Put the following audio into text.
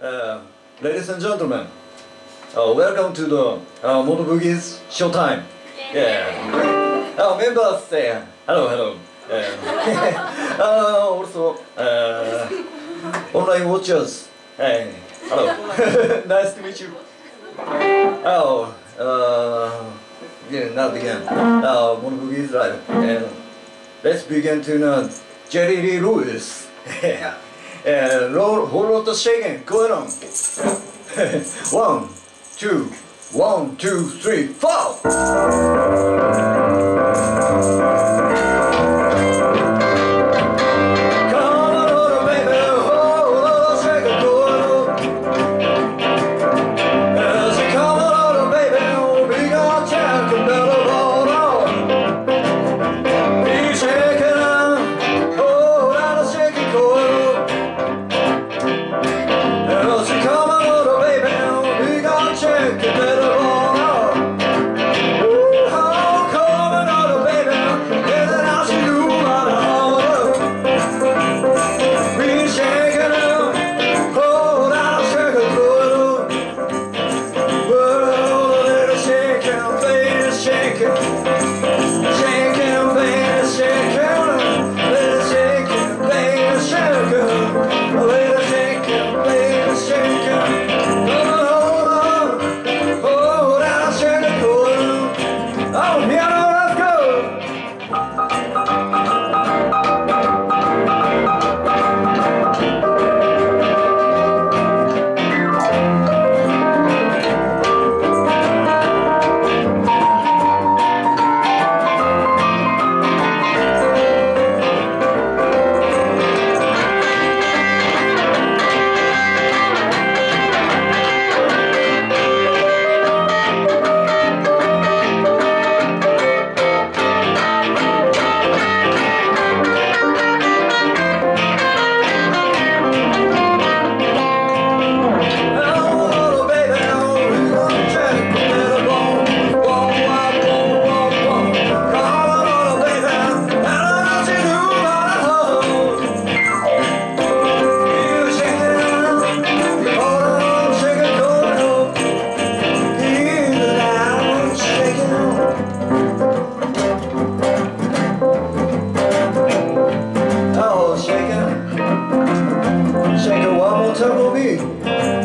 Ladies and gentlemen, welcome to the Moto Boogie's showtime. Yeah. Members say hello, hello. Also, online watchers, hey, hello. Nice to meet you. Now begin. Moto Boogie's live. Let's begin to know Jerry Lee Lewis. Whole lot of shaking going on. 1, 2, 1, 2, 3, 4. Shake it one more time for me.